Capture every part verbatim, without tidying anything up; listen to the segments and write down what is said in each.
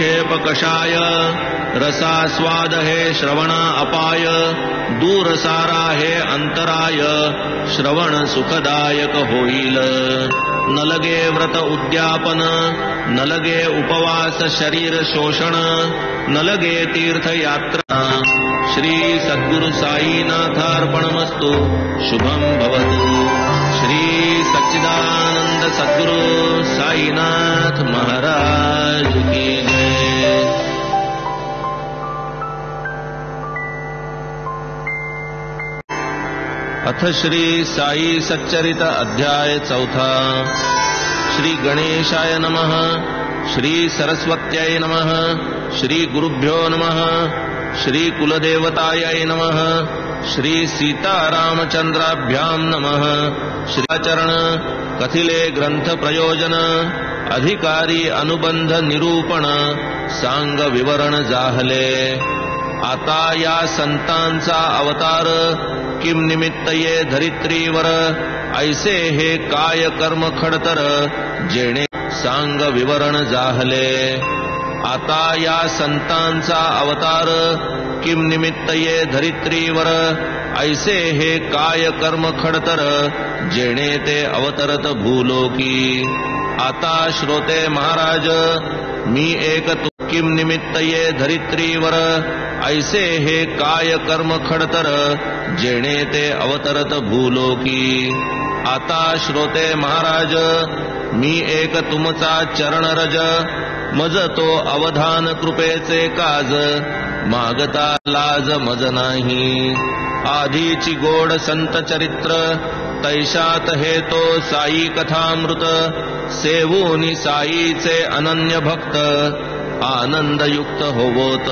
विक्षेप कषाय रसास्वाद हे श्रवण अपाय दूर सारा हे अंतराय श्रवण सुखदायक होईल न लगे व्रत उद्यापन न लगे उपवास शरीर शोषण न लगे तीर्थयात्रा श्री सद्गुरु साईनाथार्पणमस्तु शुभम भवतु श्री सच्चिदानंद सद्गुरु साईनाथ महाराज की जय। अथ श्री साई सच्चरित अध्याय चौथा। श्री गणेशाय नमः। श्री सरस्वत्यै नमः। श्री गुरुभ्यो नमः। श्री कुलदेवतायै नमः। श्री सीतारामचंद्राभ्यां नमः। श्रीचरण कथिले ग्रंथ प्रयोजन अधिकारी अनुबंध निरूपण सांग विवरण जाहले। आता या संतांचा अवतार किम निमित्त ये धरित्रीवर ऐसे हे काय कर्म खडतर जेणे सांग विवरण जाहले। आता या संतांचा अवतार किम निमित्त ये धरित्रीवर ऐसे हे काय कर्म खडतर जेणे ते अवतरत भूलोकी। आता श्रोते महाराज मी एक किम निमित्त ये धरित्रीवर ऐसे हे काय कर्म खडतर जेणे ते अवतरत भूलोकी। आता श्रोते महाराज मी एक तुमचा चरणरज मज तो अवधान कृपेचे काज मागता लाज मज नाही। आधीची गोड संत चरित्र तैशात हे तो साई कथामृत सेवूनी साईचे अनन्य भक्त आनंदयुक्त होवोत।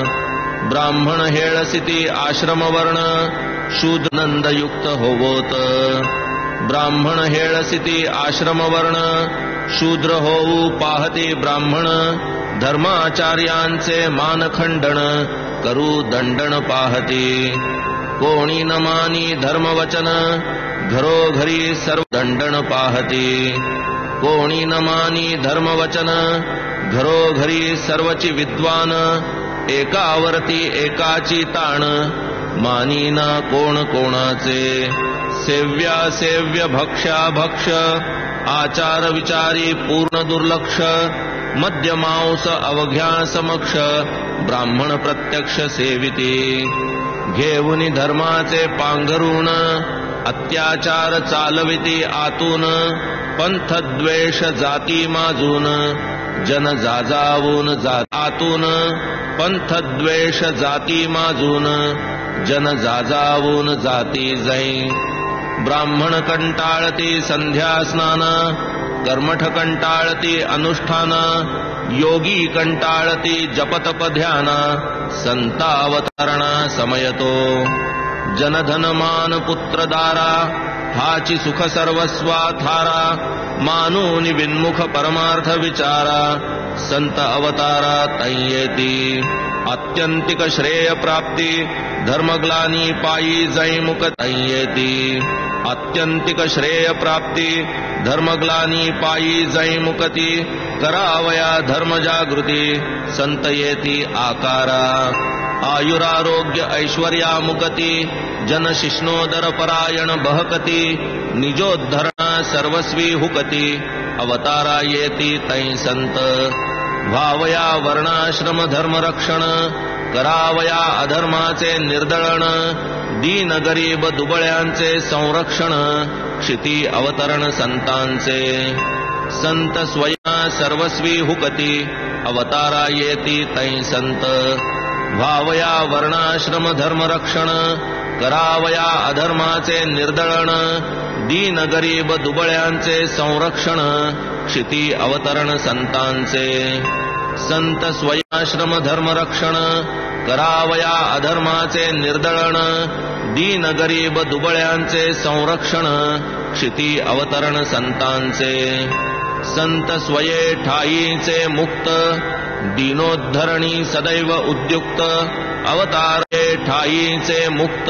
ब्राह्मण हेळसिती आश्रम वर्ण शूद्रनंदयुक्त होवोत। ब्राह्मण हेळसिती आश्रम वर्ण शूद्र होऊ पाहती ब्राह्मण धर्माचार्यांचे मानखंडन करू दंडन पाहती। कोणी न मानी धर्मवचन घरोघरी सर्व दंडन पाहती। कोणी न मानी धर्मवचन घरोघरी सर्वची विद्वान एकावरती एकाची ताण मानी ना कोण कोणाचे। सेव्या सेव्य भक्ष्या भक्ष आचार विचारी पूर्ण दुर्लक्ष मद्य मांस अवघ्या समक्ष ब्राह्मण प्रत्यक्ष सेविती। घेऊनी धर्माचे पांघरून अत्याचार चालविती आतून पंथद्वेष जाती माजून जन जाजावून आतून पंथद्वेष जाती माजून जन जाजावून जाती जै। ब्राह्मण कंटाळती संध्या स्नान कर्मठ कंटाळती अनुष्ठान योगी कंटाळती जपतप ध्यान संतावतरणा समयतो। जनधन मान पुत्र दारा हाची सुख सर्वस्वा थारा मानूनि विन्मुख परमार्थ विचारा संत अवतारा तैयेती। आत्यंतिक श्रेय प्राप्ती धर्मग्लानी पायी जैमुख तैयेती। आत्यंतिक श्रेय प्राप्ती धर्मग्लानी पायी जैमुखती करावया धर्म जागृती संत येती आकारा। आयुरारोग्य ऐश्वर्यामुकती जन शिष्णोदर परायण बहकती निजोद्धरणा सर्वस्वी हुकती अवतारा येती तै संत। भावया वर्णाश्रम धर्म रक्षण करावया अधर्माचे निर्दळण दीन गरीब दुबळ्यांचे संरक्षण क्षिती अवतरण संतांचे। संत स्वयं सर्वस्वी हुकती अवतारा येती तै संत। भावया वर्णाश्रम धर्म रक्षण करावया अधर्माचे निर्दळण दीन गरीब दुबळ्यांचे संरक्षण क्षिती अवतरण संतांचे। संत स्वयाश्रम धर्म रक्षण करावया अधर्माचे निर्दळण दीन गरीब दुबळ्यांचे संरक्षण क्षिती अवतरण संतांचे। संत स्वये ठाईचे मुक्त दीनोद्धरणी सदैव उद्युक्त अवतारे ठाईचे मुक्त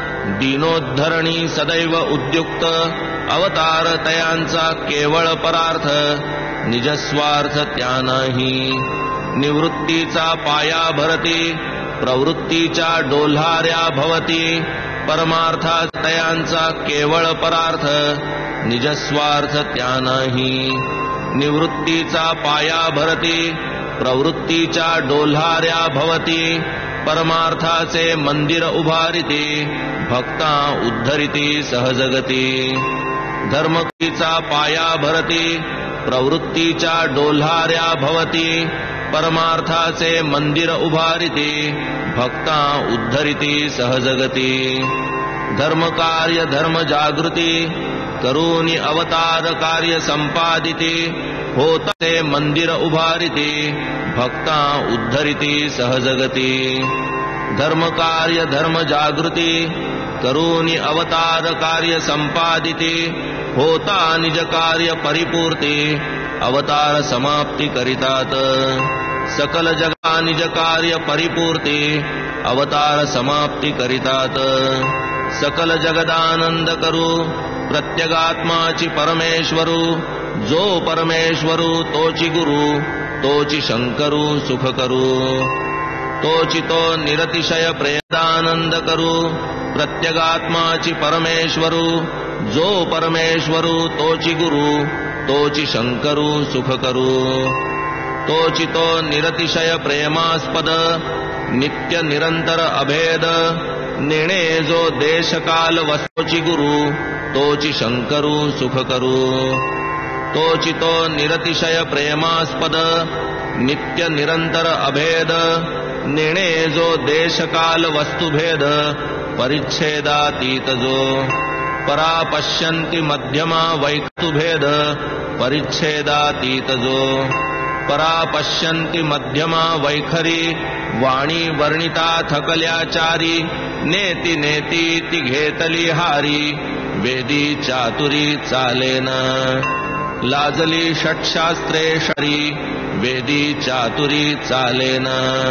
दीनोद्धरणी सदैव उद्युक्त अवतार तयांचा केवळ परार्थ निजस्वार्थ त्या नाही। निवृत्तीचा पाया भरती प्रवृत्तीच्या डोल्हाऱ्या भवती परमार्था तयांचा केवळ परार्थ निजस्वार्थ त्या नाही निवृत्तीचा पाया भरती प्रवृत्तीच्या डोल्हाऱ्या भवती परमार्थाचे मंदिर उभारिती भक्ता उद्धरिती सहजगती धर्मकीचा पाया भरती प्रवृत्तीच्या डोल्हाऱ्या भवती परमार्थाचे मंदिर उभारिती भक्ता उद्धरिती सहजगती धर्मकार्य धर्म जागृती करूनी अवतार कार्य संपादिती होते मंदिर उभारिती भक्ता उद्धरिती सहजगती धर्मकार्य धर्म जागृती करूनी अवतार कार्य संपादिती होता निज कार्य परिपूर्ती अवतार समाप्ती करितात सकल जगा निज कार्य परिपूर्ती अवतार समाप्ती करितात सकल जगदानंद करू प्रत्यगात्माची परमेश्वरू जो परमेश्वरू तोची गुरु तोची शंकरू सुख करू तोची तो निरतिशय प्रेदानंद करू प्रत्यगात्माची परमेश्वरू जो परमेश्वरू तोची गुरु तोची शंकरू सुख करू तोची तो निरतिशय प्रेमास्पद नित्य निरंतर अभेद नेणे जो देशकाल वस्तोची गुरु तोची शंकरू सुख करू तोची तो निरतिशय प्रेमास्पद नित्य निरंतर अभेद नेणे जो देशकाल वस्तुभेद परिच्छेदातीत जो परा पश्यन्ति मध्यमा वैकतुभेद परिच्छेदातीत जो परा पश्यन्ति मध्यमा वैखरी वाणी वर्णिता थकल्याचारी नेती नेती ती घेतली हारी वेदी चातुरी चालेन लाजली षट्शास्त्रे शरी वेदी चातुरी चालेन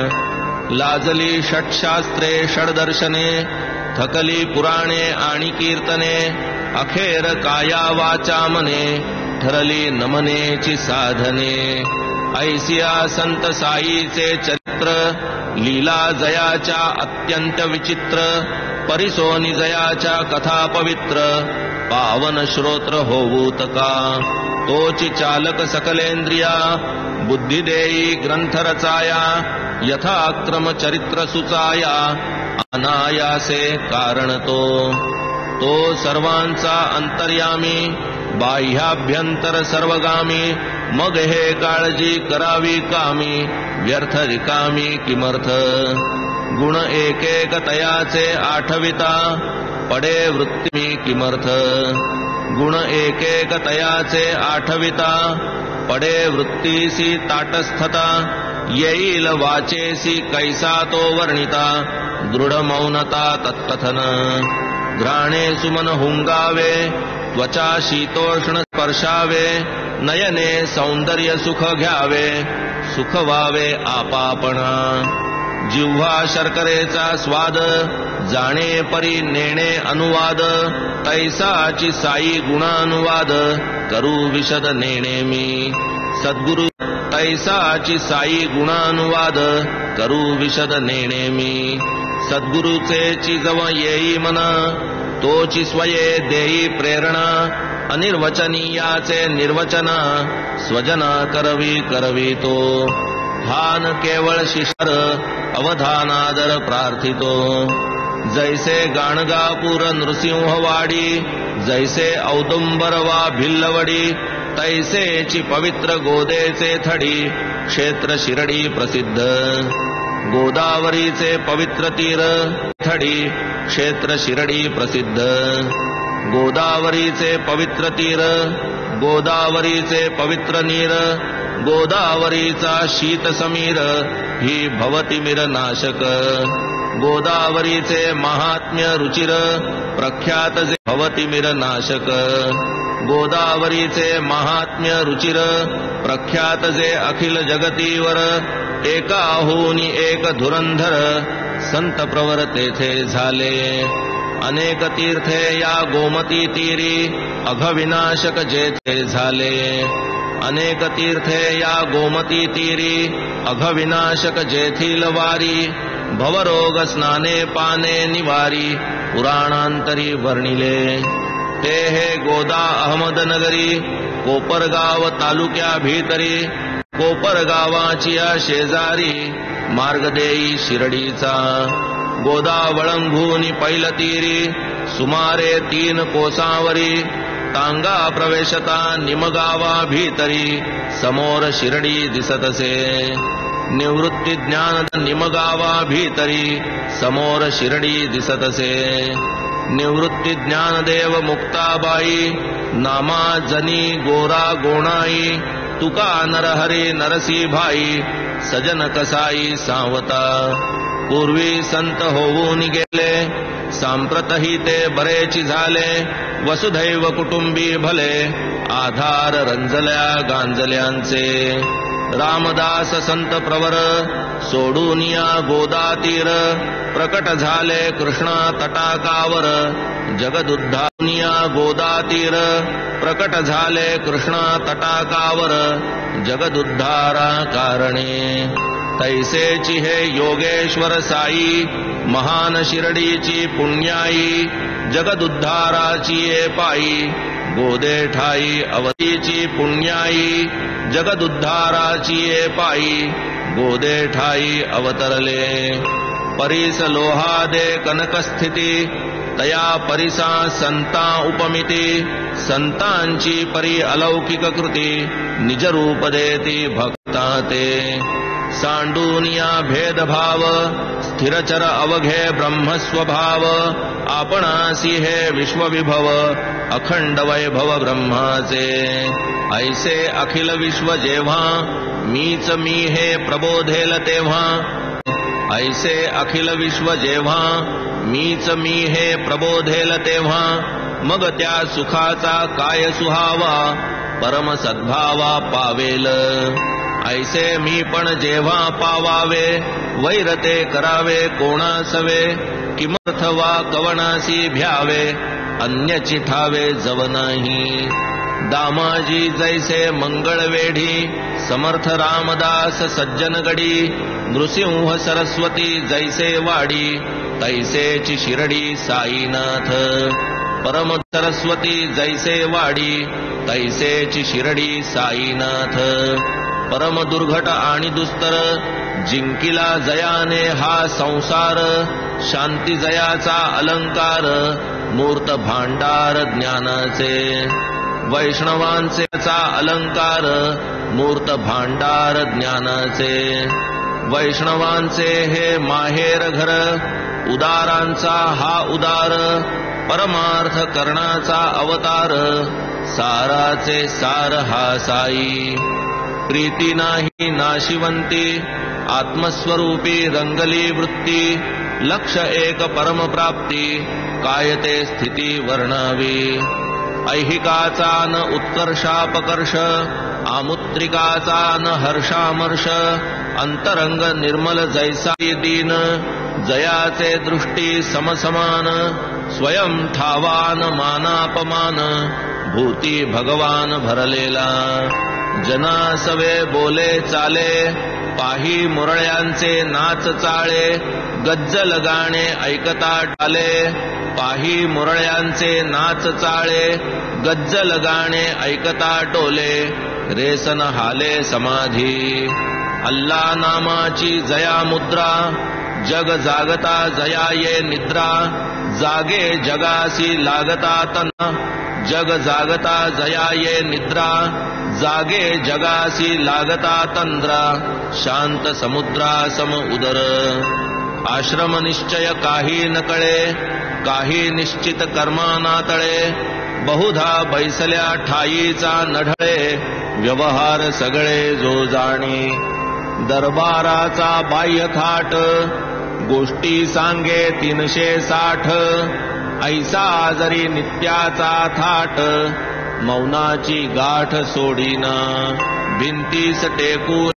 लाजली षट्शास्त्रे षड्दर्शने थकली पुराणे आणि कीर्तने अखेर काया वाचा मने ठरली नमनेची साधने ऐसिया संत साईचे चरित्र लीला जयाच्या अत्यंत विचित्र परिसोनी जयाच्या कथा पवित्र पावन श्रोत्र होऊत का तोची चालक सकलेंद्रिया बुद्धी देई ग्रंथ रचाया यथाक्रम चरित्र सुचाया अनायासे कारण तो तो सर्वांचा अंतर्यामी बाह्याभ्यंतर सर्वगामी मग हे काळजी करावी कामी व्यर्थ रिकामी किमर्थ गुण एक एक तयाचे आठविता पडे वृत्ती किमर्थ गुण एक एक तयाचे आठविता पडे वृत्तीसी ताटस्थता येईल वाचेसी कैसा तो वर्णिता दृढ मौनता तत्कथन घ्राणे सुमन हुंगावे त्वचा शीतोष्ण स्पर्शावे नयने सौंदर्य सुख घ्यावे सुख व्हावे आपापणा जिव्हा शर्करेचा स्वाद जाणे परी नेणे अनुवाद तैसाची साई गुणानुवाद करू विशद नेणे मी सद्गुरु तैसाची साई गुणानुवाद करू विशद नेणे मी सद्गुरुचे चिजव येई मन तोची स्वये देई प्रेरणा अनिर्वचनीयाचे निर्वचना स्वजना करवी करवी तो भान केवळ शिशर अवधानादर प्रार्थितो जैसे गाणगापूर नृसिंहवाडी जैसे औदुंबर वा भिल्लवडी तैसेची पवित्र गोदेचे थडी क्षेत्र शिरडी प्रसिद्ध गोदावरीचे पवित्र तीर थडी क्षेत्र शिरडी प्रसिद्ध गोदावरीचे पवित्र तीर गोदावरीचे पवित्र नीर गोदावरीचा शीत समीर ही भवतिमिर नाशक गोदावरीचे महात्म्य रुचिर प्रख्यात जे भवतिमिर नाशक गोदावरीचे महात्म्य रुचिर प्रख्यात जे अखिल जगतीवर एकाहूनी एक धुरंधर संत प्रवर तेथे झाले अनेक तीर्थे या गोमती तीरी अघविनाशक जेथे झाले अनेक तीर्थे या गोमती तीरी अघविनाशक जेथील वारी भवरोग स्नाने पाने निवारी पुराणांतरी वर्णिले ते हे गोदा अहमदनगरी कोपरगाव तालुक्या भीतरी कोपरगावाची शेजारी मार्गदेई शिरडीचा गोदा वळंघूनी पैलतीरी सुमारे तीन कोसावरी टांगा प्रवेशता निमगावा भीतरी समोर शिरडी दिसतसे निवृत्ती ज्ञान निमगावा भीतरी समोर शिरडी दिसतसे निवृत्ती ज्ञानदेव मुक्ताबाई नामा जनी गोरा गोणाई तुका नरहरी नरसी भाई सजन कसाई सावता पूर्वी संत होऊन गेले सांप्रतही ते बरेची झाले वसुधैव कुटुंबी भले आधार रंजल्या गांजल्यांचे रामदास संत प्रवर सोडूनिया गोदा तीर प्रकट झाले कृष्णा तटाकावर जगदुद्धानिया गोदा तीर प्रकट झाले कृष्णा तटाकावर जगदुद्धारा कारणे तैसेची हे योगेश्वर साई महान शिरडीची पुण्याई जगदुद्धाराची ये पायी गोदे ठाई अवधीची पुण्याई जगदुद्धाराची ये पायी गोदे ठाई अवतरले परीस लोहादे कनकस्थिती तया परिसा संता उपमिती संतांची परी अलौकिक कृती निज रूप देती भक्ता ते सांडूनिया भेदभाव स्थिरचर अवघे ब्रह्मस्वभाव आपणासी हे विश्वविभव अखंड वैभव ब्रह्माचे ऐसे अखिल विश्व जेव्हा मीच मी हे प्रबोधेल तेव्हा ऐसे अखिल विश्व जेव्हा मीच मी हे प्रबोधेल तेव्हा मग त्या सुखाचा काय सुहावा परम सद्भावा पावेल ऐसे मी पण जेव्हा पावावे वैरते करावे कोणासवे किमर्थ वा कवनासी भ्यावे अन्य चिठावे जव नाही दामाजी जैसे मंगळवेढी समर्थ रामदास सज्जनगडी नृसिंह सरस्वती जैसे वाडी तैसेची शिरडी साईनाथ परम सरस्वती जैसे वाडी तैसेची शिरडी साईनाथ परम दुर्घट आणि दुस्तर जिंकिला जयाने हा संसार शांती जयाचा अलंकार मूर्त भांडार ज्ञानाचे वैष्णवांचेचा अलंकार मूर्त भांडार ज्ञानाचे वैष्णवांचे हे माहेर घर उदारांचा हा उदार परमार्थ करणाचा अवतार साराचे सार हा साई प्रीती नाही नाशिवंती आत्मस्वरूपी रंगली वृत्ती लक्ष एक परम प्राप्ती काय ते स्थिती वर्णावी ऐहिकाचा न उत्कर्षापकर्ष आमुत्रिकाचा न हर्षामर्ष अंतरंग निर्मल जैसा दीन जयाचे दृष्टी समसमान स्वयं ठावान मानापमान भूती भगवान भरलेला जनासवे बोले चाले पाही मुरळ्यांचे नाच चाळे गज्जल गाणे ऐकता टाले पाही मुरळ्यांचे नाच चाळे गज्जल गाणे ऐकता टोले रेसन हाले समाधी अल्ला नामाची जया मुद्रा जग जागता जया ये निद्रा जागे जगासी लागता तना जग जागता जया ये निद्रा जागे जगासी लागता तंद्रा शांत समुद्रा सम उदर आश्रम निश्चय काही न कळे काही निश्चित कर्मा नातळे बहुधा बैसल्या ठाईचा नढळे व्यवहार सगळे जो जाणे दरबाराचा बाह्य थाट गोष्टी सांगे तीनशे साठ ऐसा जरी नित्याचा थाट मौनाची गाठ सोडीना भिंतीस टेकून